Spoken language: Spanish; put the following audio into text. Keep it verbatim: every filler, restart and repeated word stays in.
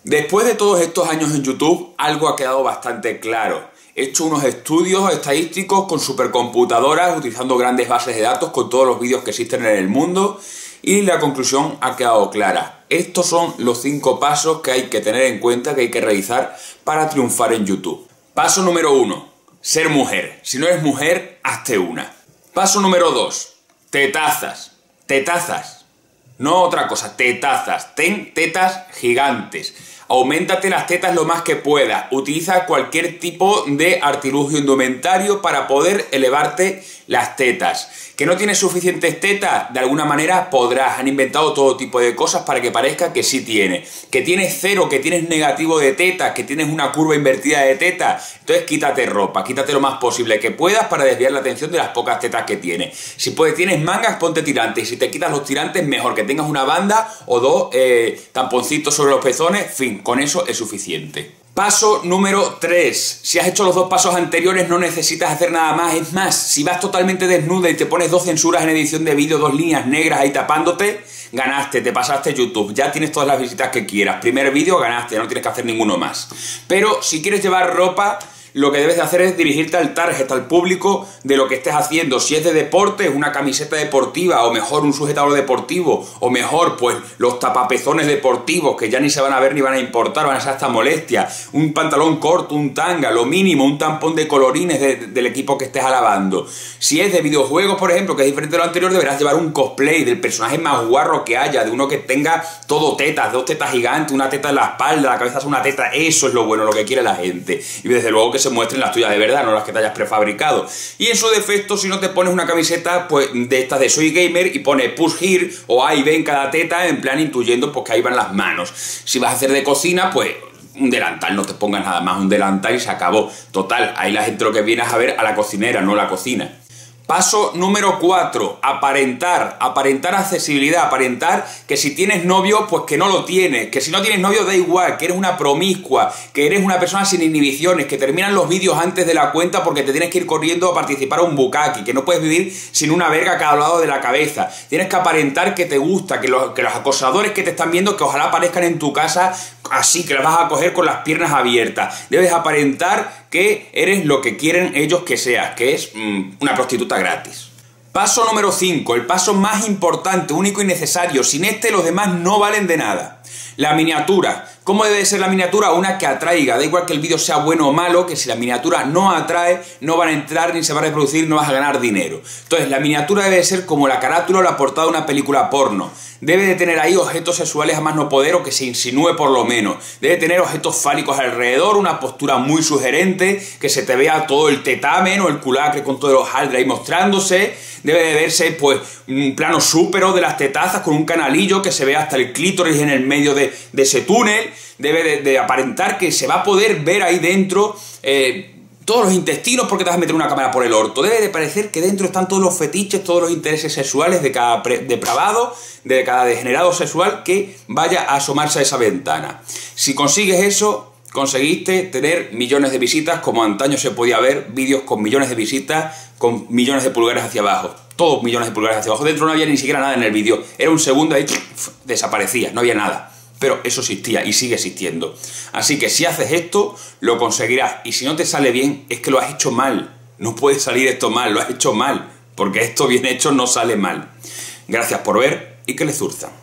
Después de todos estos años en YouTube, algo ha quedado bastante claro. He hecho unos estudios estadísticos con supercomputadoras, utilizando grandes bases de datos con todos los vídeos que existen en el mundo, y la conclusión ha quedado clara. Estos son los cinco pasos que hay que tener en cuenta, que hay que realizar para triunfar en YouTube. Paso número uno, ser mujer. Si no eres mujer, hazte una. Paso número dos, tetazas. Tetazas. No otra cosa, tetazas. Ten tetas gigantes. Auméntate las tetas lo más que puedas. Utiliza cualquier tipo de artilugio indumentario para poder elevarte las tetas. ¿Que no tienes suficientes tetas? De alguna manera podrás. Han inventado todo tipo de cosas para que parezca que sí tienes. Que tienes cero, que tienes negativo de tetas, que tienes una curva invertida de tetas. Entonces quítate ropa, quítate lo más posible que puedas para desviar la atención de las pocas tetas que tienes. Si puedes, tienes mangas, ponte tirantes. Y si te quitas los tirantes, mejor que tengas una banda o dos eh, tamponcitos sobre los pezones. Fin, con eso es suficiente. Paso número tres. Si has hecho los dos pasos anteriores no necesitas hacer nada más. Es más, si vas totalmente desnuda y te pones dos censuras en edición de vídeo, dos líneas negras ahí tapándote, ganaste, te pasaste YouTube. Ya tienes todas las visitas que quieras. Primer vídeo, ganaste, no tienes que hacer ninguno más. Pero si quieres llevar ropa, lo que debes de hacer es dirigirte al target, al público de lo que estés haciendo. Si es de deporte, una camiseta deportiva, o mejor un sujetador deportivo, o mejor pues los tapapezones deportivos que ya ni se van a ver ni van a importar, van a ser hasta molestia. Un pantalón corto, un tanga, lo mínimo, un tampón de colorines de, de, del equipo que estés alabando. Si es de videojuegos, por ejemplo, que es diferente de lo anterior, deberás llevar un cosplay del personaje más guarro que haya, de uno que tenga todo tetas, dos tetas gigantes, una teta en la espalda, la cabeza es una teta. Eso es lo bueno, lo que quiere la gente. Y desde luego que se muestren las tuyas de verdad, no las que te hayas prefabricado. Y en su defecto, si no te pones una camiseta pues de estas de Soy Gamer y pone push here o ahí ven cada teta, en plan intuyendo pues que ahí van las manos. Si vas a hacer de cocina, pues un delantal, no te pongas nada más, un delantal y se acabó. Total, ahí la gente lo que viene es a ver a la cocinera, no la cocina. Paso número cuatro, aparentar, aparentar accesibilidad, aparentar que si tienes novio, pues que no lo tienes, que si no tienes novio da igual, que eres una promiscua, que eres una persona sin inhibiciones, que terminan los vídeos antes de la cuenta porque te tienes que ir corriendo a participar a un bukkake, que no puedes vivir sin una verga a cada lado de la cabeza. Tienes que aparentar que te gusta, que los, que los acosadores que te están viendo, que ojalá aparezcan en tu casa así, que las vas a coger con las piernas abiertas. Debes aparentar que eres lo que quieren ellos que seas, que es mmm, una prostituta gratis. Paso número cinco, el paso más importante, único y necesario. Sin este los demás no valen de nada. La miniatura. ¿Cómo debe ser la miniatura? Una que atraiga. Da igual que el vídeo sea bueno o malo, que si la miniatura no atrae, no van a entrar ni se va a reproducir, no vas a ganar dinero. Entonces, la miniatura debe ser como la carátula o la portada de una película porno. Debe de tener ahí objetos sexuales a más no poder o que se insinúe por lo menos. Debe tener objetos fálicos alrededor, una postura muy sugerente, que se te vea todo el tetamen o el culacre con todos los haldres ahí mostrándose. Debe de verse pues un plano súpero de las tetazas con un canalillo que se vea hasta el clítoris en el medio de, de ese túnel. Debe de, de aparentar que se va a poder ver ahí dentro eh, todos los intestinos porque te vas a meter una cámara por el orto. Debe de parecer que dentro están todos los fetiches, todos los intereses sexuales de cada depravado, de cada degenerado sexual que vaya a asomarse a esa ventana. Si consigues eso, conseguiste tener millones de visitas, como antaño se podía ver vídeos con millones de visitas, con millones de pulgares hacia abajo. Todos millones de pulgares hacia abajo. Dentro no había ni siquiera nada en el vídeo. Era un segundo ahí, desaparecía, no había nada. Pero eso existía y sigue existiendo. Así que si haces esto, lo conseguirás. Y si no te sale bien, es que lo has hecho mal. No puede salir esto mal, lo has hecho mal. Porque esto bien hecho no sale mal. Gracias por ver y que le zurza.